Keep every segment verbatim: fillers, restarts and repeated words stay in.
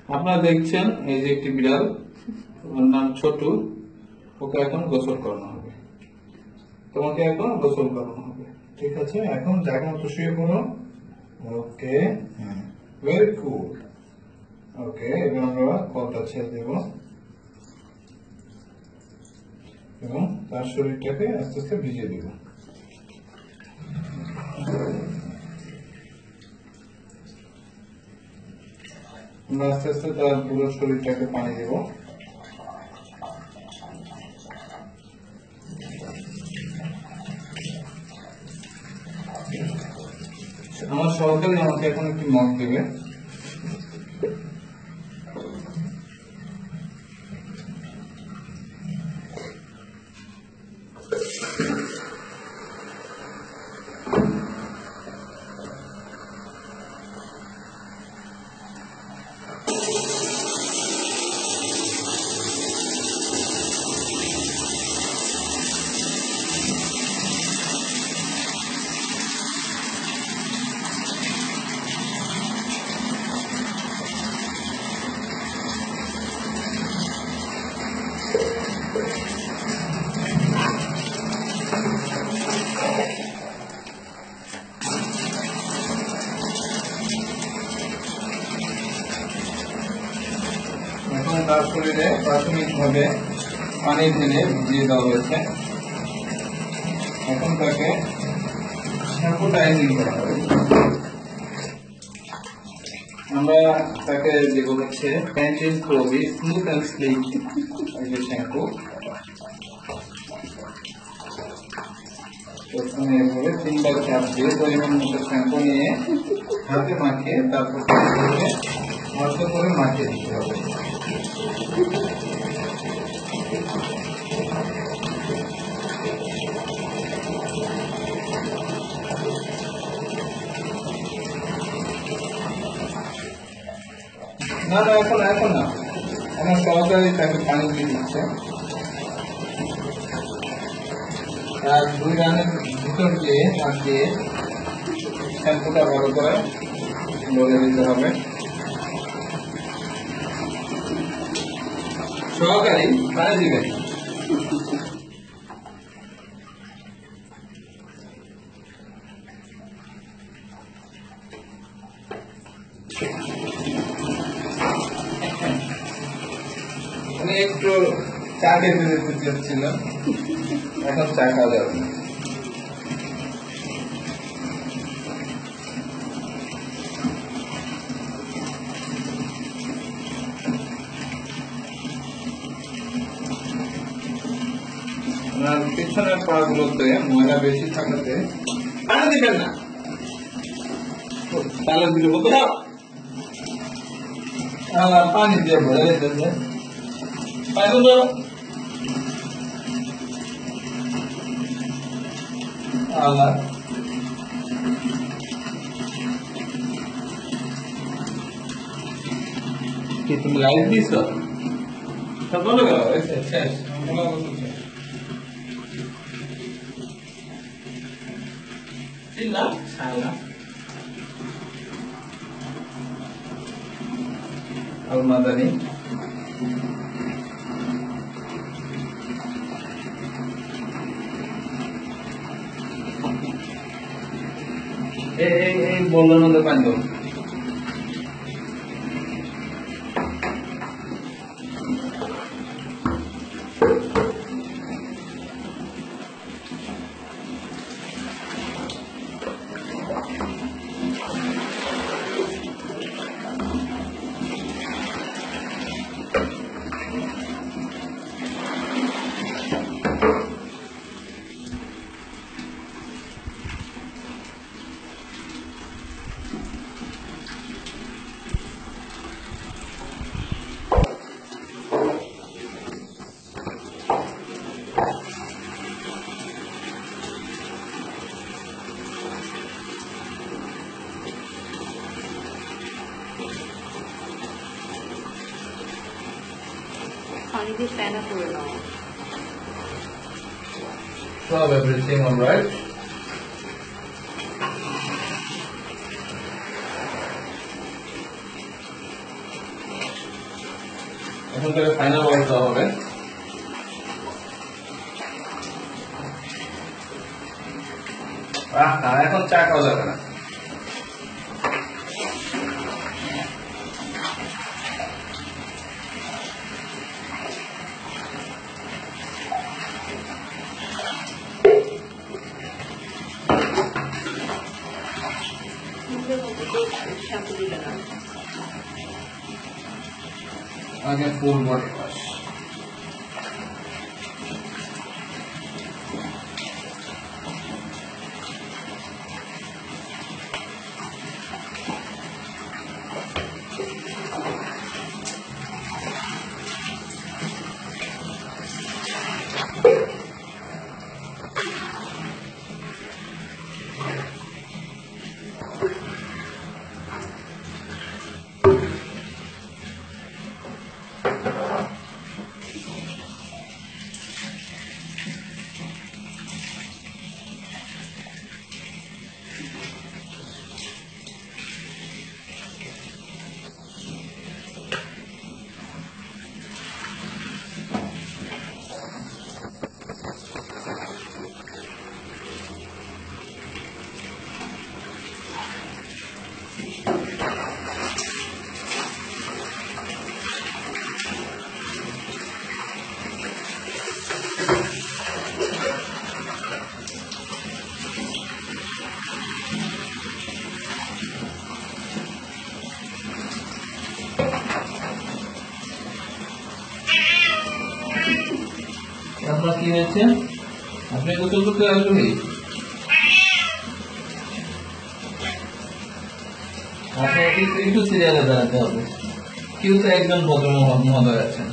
আপনারা দেখছেন এই যে একটি বিড়াল, ওর নাম ছোটু। ওকে এখন গোসল করানো হবে। তোমাকে এখন গোসল করানো হবে, ঠিক আছে? এখন জায়গা মতো শুয়ে পড়ো। ওকে, হ্যাঁ, ভেরি গুড। ওকে, এবার আমরা কলটা ছেড়ে দেব এবং তার শরীরটাকে আস্তে আস্তে ভিজিয়ে দেব। আমরা আস্তে আস্তে তার পুরো শরীরটাকে পানি দেব। আমার সহকারী আমাকে এখন একটি মগ দেবে। এখন তার শরীরে প্রাথমিকভাবে পানি ঢেলে ভিজিয়ে দেওয়া হয়েছে। এখন তাকে শ্যাম্পু ডাইজিং করা হবে। আমরা তাকে দেবো হচ্ছে প্যান্টিন ক্লোভি স্মুথ অ্যান্ড স্লিক এই যে শ্যাম্পু। প্রথমে এভাবে তিনবার চাপ দিয়ে পরিমাণ মতো শ্যাম্পু নিয়ে হাতে মাখিয়ে তারপর হাতে করে মাখিয়ে দিতে হবে। না না এখন এখন না, আমার সহকারী তাকে পানি দিয়ে দিচ্ছে। আর দুই রানের ভিতর দিয়ে তাকে শ্যাম্পুটা ভালো করে বলে দিতে হবে। সহকারী পানি দিবেন। উনি একটু চা খেতে যেতে চেয়েছিল, এখন চা খাওয়া যাবে না। আপনার পিছনের পাগুলোতে ময়লা বেশি থাকাতে পানি দিবেন না। তাহলে দিলে বলতে পানি দিয়ে ভরে দিতেছে পানি তো আল্লাহ। কি তুমি লাইট দিছ? সব বলে গেল শেষ। আলমাদানি এই বললেন মধ্যে পানি দেবো। পানি দিয়ে ফেনা করে নাও। So everything all right? এখন তাহলে ফাইনাল ওয়াশ দেওয়া হবে। আহ এখন চা খাওয়া যাবে না। শ্যাম্পু দিবে না। আগে ফুল বডি ওয়াশ। আপনার কি হয়েছে? আপনি গোসল করতে আগ্রহী? আপনাকে একটু সিরিয়ালে দাঁড়াতে হবে। কেউ তো একজন ভদ্র মহোদয় আছেন।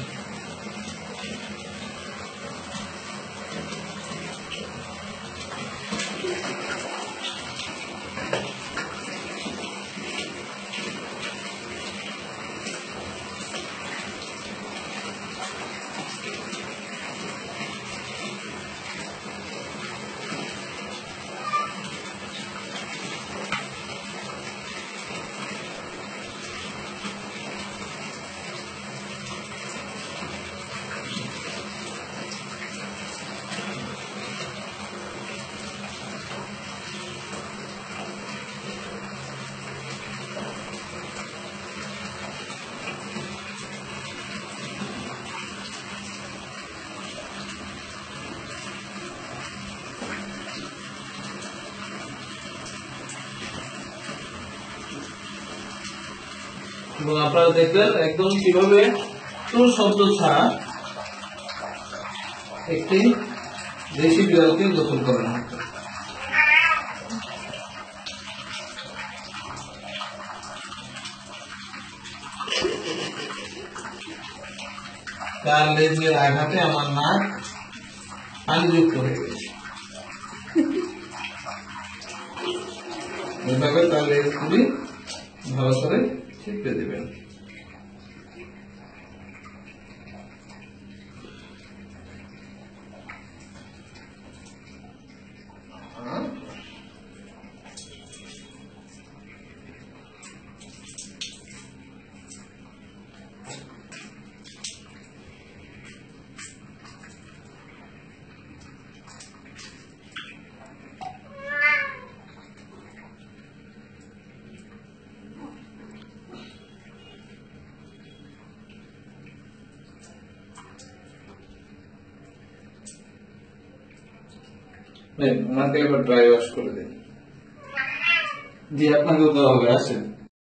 এবং আপনারা দেখলেন একদম কিভাবে কোন শব্দ ছাড়া একটি দেশি বিড়ালকে গোসল করানো হতো। তার লেজের আঘাতে আমার নাক পানিযুক্ত হয়ে গেছে। এভাবে তার লেজগুলি ভালো করে চেপে দেবেন। ওনাকে এবার ড্রাই ওয়াশ করে দিন। জি আপনাকেও দেওয়া হবে, আসেন।